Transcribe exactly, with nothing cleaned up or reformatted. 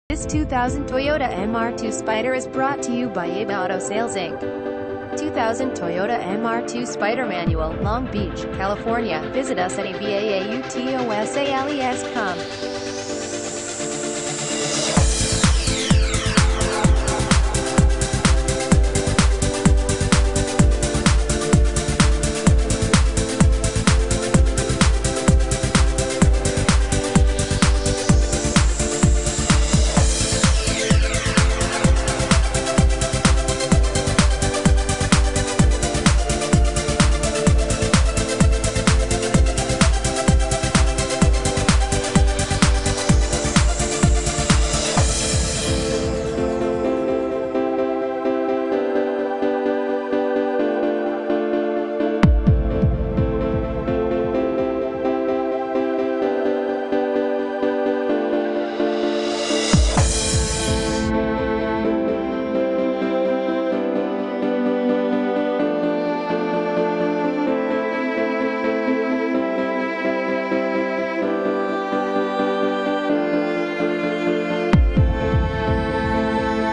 This two thousand Toyota M R two Spider is brought to you by Abe Auto Sales Incorporated two thousand Toyota M R two Spider Manual, Long Beach, California. Visit us at a v a a u t o sales dot com.